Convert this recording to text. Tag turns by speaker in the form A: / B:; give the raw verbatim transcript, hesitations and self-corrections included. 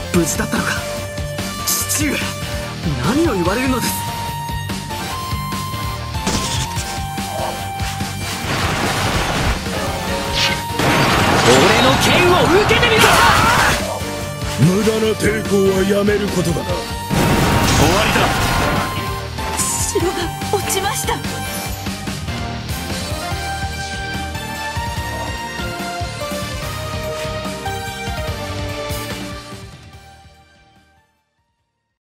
A: 無事だったのか。父上、何を言われるのです。
B: 俺の剣を受けてみろ。
C: 無駄な抵抗はやめることだな。
B: 終わりだ。
D: 城が